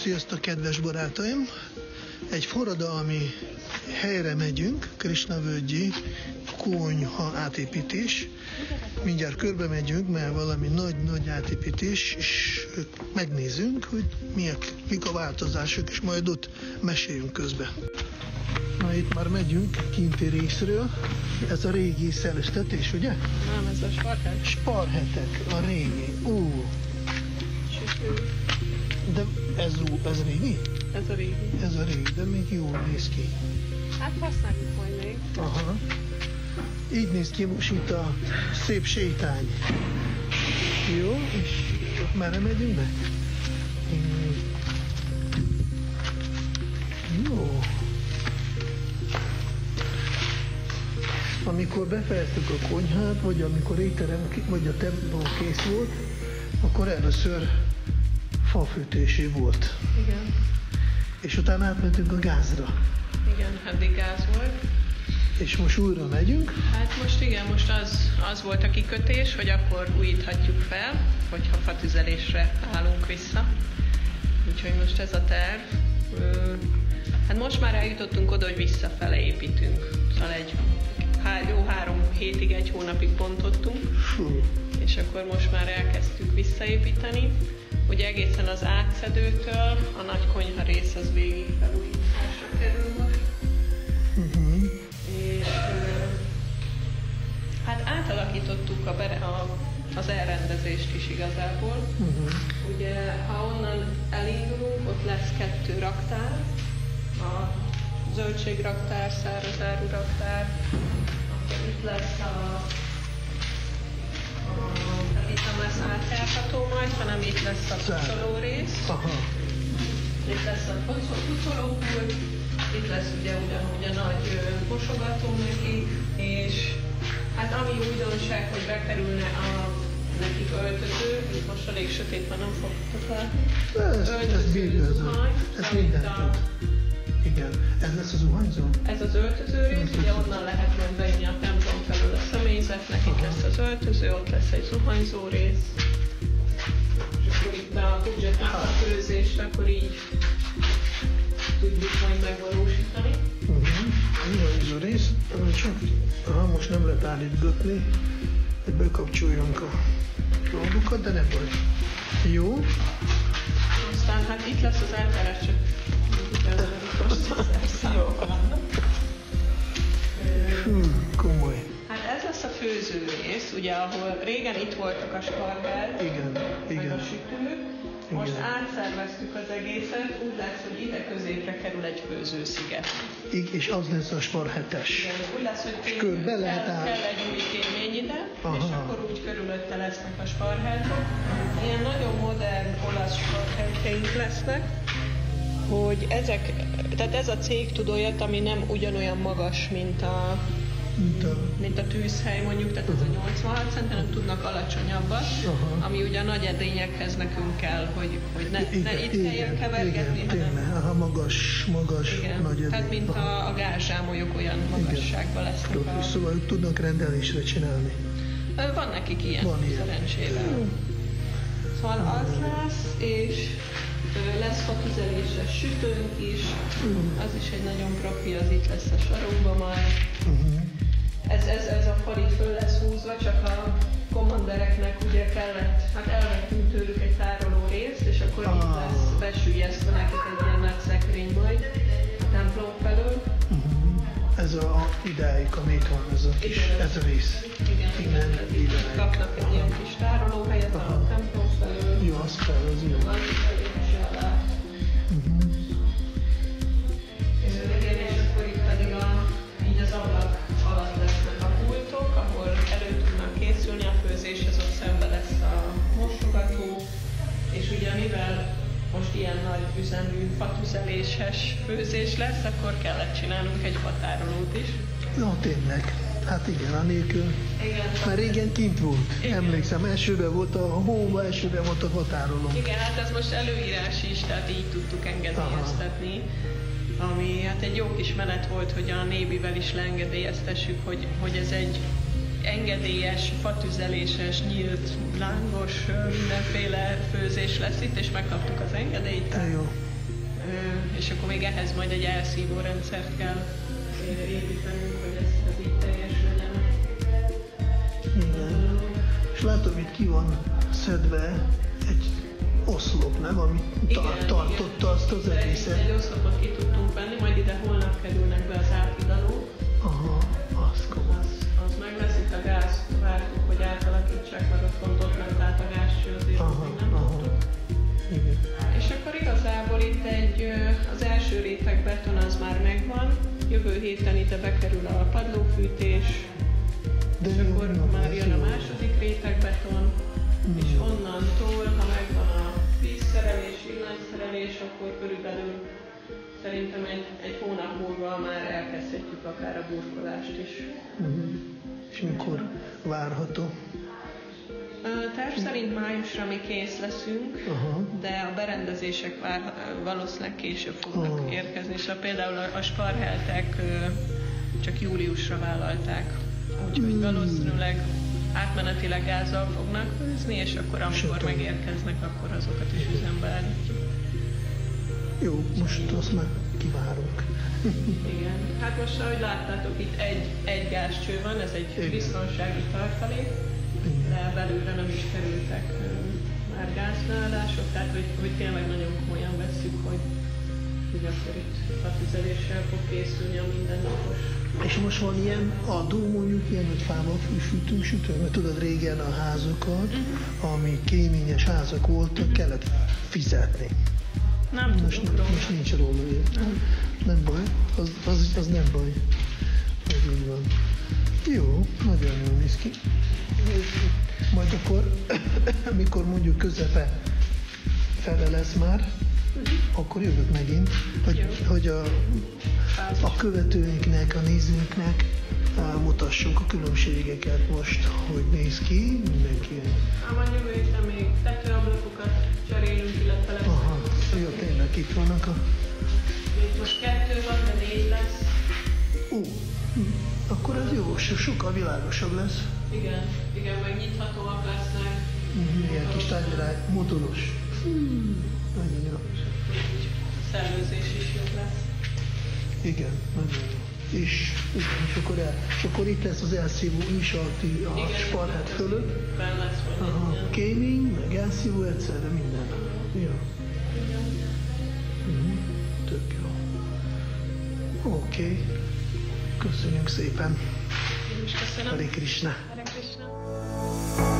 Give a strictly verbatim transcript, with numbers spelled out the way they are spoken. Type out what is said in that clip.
Sziasztok, kedves barátaim! Egy forradalmi helyre megyünk, Krisnavölgyi konyha átépítés. Mindjárt körbe megyünk, mert valami nagy-nagy átépítés, és megnézzünk, hogy miek, mik a változások, és majd ott meséljünk közben. Na, itt már megyünk kinti részről. Ez a régi szelőztetés, ugye? Nem, ez a sparhet. Sparhetek, a régi. Ú. De ez, ez régi? Ez a régi. Ez a régi, de még jól néz ki. Hát használjuk majd még. Aha. Így néz ki most itt a szép sétány. Jó, és merre megyünk be? Jó. Amikor befejeztük a konyhát, vagy amikor étterem, vagy a templom kész volt, akkor először fafűtésé volt. Igen. És utána átmentünk a gázra. Igen, eddig gáz volt. És most újra megyünk? Hát most igen, most az, az volt a kikötés, hogy akkor újíthatjuk fel, hogyha fatüzelésre állunk vissza. Úgyhogy most ez a terv. Hát most már eljutottunk oda, hogy visszafele építünk. Szóval egy há- jó három hétig, egy hónapig bontottunk. Fú. És akkor most már elkezdtük visszaépíteni. Ugye egészen az átszedőtől a nagy konyha rész az végig felújításra kerül most. Uh-huh. És hát átalakítottuk a bere, a, az elrendezést is igazából. Uh-huh. Ugye ha onnan elindulunk, ott lesz kettő raktár, a zöldségraktár, szárazáru raktár, akkor itt lesz a itt nem lesz átjárható majd, hanem itt lesz a pucoló rész. Aha. Itt lesz a pucolópult, itt lesz ugye ugyanúgy a nagy mosogató neki, és hát ami újdonság, hogy bekerülne a nekik öltöző, itt most elég sötét van, nem fogtok látni. Ez, ez bírőző. Ez minden tud. Igen, ez lesz az zuhanyzó? Ez az öltöző rész, ugye onnan lehet majd bejönni a templom felől a személyzetnek, itt lesz az öltöző, ott lesz egy zuhanyzó rész. És akkor itt a budgetnak a főzést, akkor így tudjuk majd megvalósítani. Uh-huh. Zuhanyzó rész, csak aha, most nem lehet állítgatni, hogy bekapcsoljunk a dolgokat, de nem baj. Jó. Aztán hát itt lesz az eltárás, csak jó van. Hú, komoly. Hát ez lesz a főző rész, ugye, ahol régen itt voltak a spargál, Igen, meg igen. a sütő. Most Igen. átszerveztük az egészet, úgy lesz, hogy ide középre kerül egy főzősziget. Ig- és az lesz a sparhetes. Igen, úgy lesz, hogy És körbe lehet kell, át. kell egy új kémény ide, Aha. és akkor úgy körülötte lesznek a sparheltek. Ilyen nagyon modern olasz sparhelteink lesznek, hogy ezek, tehát ez a cég tud olyat, ami nem ugyanolyan magas, mint a, Mint a... mint a tűzhely mondjuk, tehát ez a nyolcvanhat cent, hanem tudnak alacsonyabbat, Aha. ami ugye a nagy edényekhez nekünk kell, hogy, hogy ne, Igen, ne itt igen, kelljen kevergetni, igen, hanem tényleg. Aha, magas, magas, igen, nagy edény. tehát mint Aha. a, a gázsámolyok olyan magasságban lesznek. Jó, A... Szóval ők tudnak rendelésre csinálni. Van nekik ilyen, Van ilyen. szerencsével. Szóval az lesz, és ö, lesz fatüzeléses sütőnk is, az is egy nagyon profi, az itt lesz a sarokban majd. Uh-huh. Ez, ez, ez a fal itt föl lesz húzva, csak a kommandereknek ugye kellett, hát elvettünk tőlük egy tároló részt, és akkor ah. itt lesz besüllyesztve nekik egy ilyen nagy szekrény majd a templom felől. Uh-huh. Ez a, a ideig, ami itt van, ez a kis, Igen. ez a rész. Igen, igen, Innen, tehát itt ideig. kapnak egy ilyen kis tárolóhelyet a templom felől. Jó, az kell, az jó. Az is elég is alá. Uh-huh. Igen, és akkor itt pedig a, így az ablak alatt lesznek a pultok, ahol elő tudnak készülni a főzéshez, ott szembe lesz a mosogató, és ugye mivel most ilyen nagy üzemű fatüzeléses főzés lesz, akkor kellett csinálnunk egy fatárolót is. No, tényleg. Hát igen, anélkül. Igen, Már régen kint volt. Igen. Emlékszem, elsőben volt a hóba, elsőben volt a határolom. Igen, hát ez most előírás is, tehát így tudtuk engedélyeztetni. Ami hát egy jó kis menet volt, hogy a Nébivel is leengedélyeztessük, hogy, hogy ez egy engedélyes, fatüzeléses, nyílt, lángos, mindenféle főzés lesz itt, és megkaptuk az engedélyt. De jó. és akkor még ehhez majd egy elszívó rendszert kell építenünk, hogy ez, ez így teljes legyen. Igen. És látom, itt ki van szedve egy oszlop, nem? Ami tar- tartotta azt az egészet. Egy, egy oszlopot ki tudtunk venni, majd ide holnap kerülnek be az áthidalók. Aha, az komoly. Az, az meg lesz, itt a gáz, vártuk, hogy átalakítsák, mert ott pont ott ment át a gázcső, azért Aha, még nem aha. tudtuk. Igen. És akkor igazából itt egy, az első réteg beton az már megvan, jövő héten ide bekerül a padlófűtés, De és jó, akkor jó, már ez jön a jó. második réteg beton, Mm. és onnantól, ha megvan a vízszerelés, villanyszerelés, akkor körülbelül szerintem egy, egy hónap múlva már elkezdhetjük akár a burkolást is. Mhm. És mikor várható? Ö, Terv szerint májusra mi kész leszünk, Aha. de a berendezések vár, valószínűleg később fognak Oh. érkezni, és a, például a, a sparheltek ö, csak júliusra vállalták. Úgyhogy Mm. valószínűleg átmenetileg gázzal fognak főzni, és akkor amikor Sötét. megérkeznek, akkor azokat is üzembe állítjuk. Jó, most azt már kivárunk. Igen. Hát most, ahogy láttátok, itt egy, egy gázcső van, ez egy Igen. biztonsági tartalék, Igen. de belülre nem is kerültek ö, már gázbeállások, tehát hogy, hogy tényleg nagyon komolyan vesszük, hogy, hogy akkor itt a tüzeléssel fog készülni a mindennapos. És most van ilyen adó, mondjuk ilyen, hogy fával fűsütünk, sütünk, mert tudod, régen a házakat, ami kéményes házak voltak, kellett fizetni. Nem Most, tudok róla. most nincs róla ilyen. Nem baj, az, az, az nem baj. Ez így van. Jó, nagyon jól néz ki. Majd akkor, mikor mondjuk közepe fele lesz már, akkor jövök megint, hogy, Jó. hogy a, a követőinknek, a nézőknek á, mutassuk a különbségeket most, hogy néz ki, mindenki. Ám a jövő héten még tetőablakokat cserélünk, illetve lesz. Aha, jó, tényleg itt vannak a... Itt most kettő van, de négy lesz. Ó, hm, akkor ez jó, so- sokkal világosabb lesz. Igen, igen, meg nyithatóak lesznek. Mhm, ilyen kis tárgyalány, motoros. Hmm, nagyon jó. A szellőzés is jobb lesz. Igen, nagyon jó. És, igen, és, akkor el, és akkor itt lesz az elszívó is a, ti- a Igen, sparhet fölött. Benn lesz majd Aha, egy ilyen. kéming, meg elszívó egyszerre, minden. Jó. Igen. Mhm, tök jó. Oké. Okay. Köszönjük szépen. Én is köszönöm. Hare Krishna. Hare Krishna.